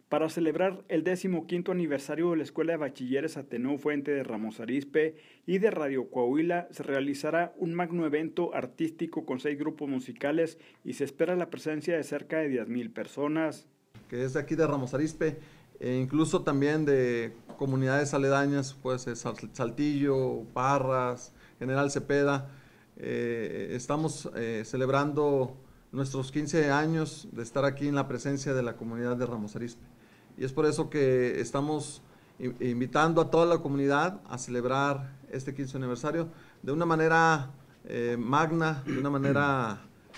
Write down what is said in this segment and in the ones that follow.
Para celebrar el 15º aniversario de la Escuela de Bachilleres Ateneo Fuente de Ramos Arizpe y de Radio Coahuila, se realizará un magno evento artístico con 6 grupos musicales y se espera la presencia de cerca de 10,000 personas. Que es de aquí de Ramos Arizpe, e incluso también de comunidades aledañas, pues Saltillo, Parras, General Cepeda. Estamos celebrando nuestros 15 años de estar aquí en la presencia de la comunidad de Ramos Arizpe. Y es por eso que estamos invitando a toda la comunidad a celebrar este 15 aniversario de una manera magna, de una manera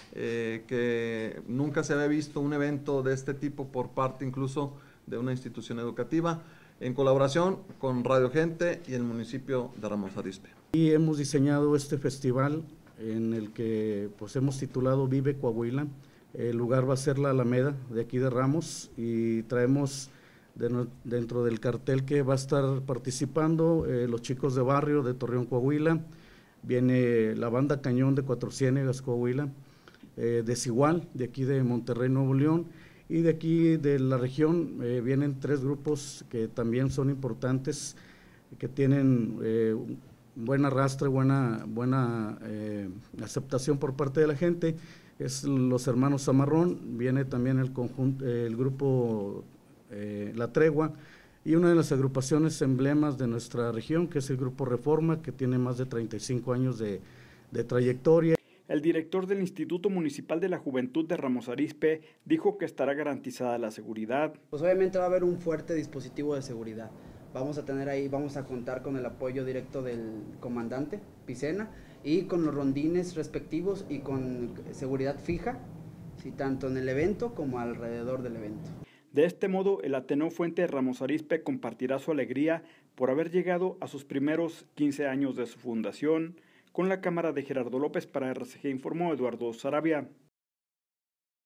que nunca se había visto un evento de este tipo por parte incluso de una institución educativa, en colaboración con Radio Gente y el municipio de Ramos Arizpe. Y hemos diseñado este festival en el que pues hemos titulado Vive Coahuila. El lugar va a ser la Alameda de aquí de Ramos y traemos dentro del cartel que va a estar participando los chicos de barrio de Torreón, Coahuila. Viene la banda Cañón de Cuatro Ciénegas, Coahuila, Desigual de aquí de Monterrey, Nuevo León, y de aquí de la región vienen 3 grupos que también son importantes, que tienen buen arrastre, buena aceptación por parte de la gente. Es los hermanos Zamarrón, viene también el grupo La Tregua, y una de las agrupaciones emblemas de nuestra región, que es el Grupo Reforma, que tiene más de 35 años de trayectoria. El director del Instituto Municipal de la Juventud de Ramos Arizpe dijo que estará garantizada la seguridad. Pues obviamente va a haber un fuerte dispositivo de seguridad. Vamos a contar con el apoyo directo del comandante Picena y con los rondines respectivos y con seguridad fija, ¿sí?, tanto en el evento como alrededor del evento. De este modo, el Ateneo Fuente de Ramos Arizpe compartirá su alegría por haber llegado a sus primeros 15 años de su fundación. Con la cámara de Gerardo López para RCG informó Eduardo Sarabia.